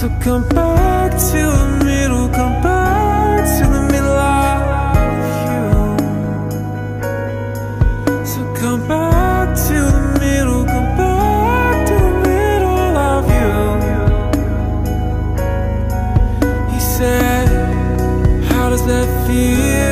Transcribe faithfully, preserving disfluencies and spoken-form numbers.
So come back to the middle, come back to the middle of you. So come back to the middle, come back to the middle of you. He said, how does that feel?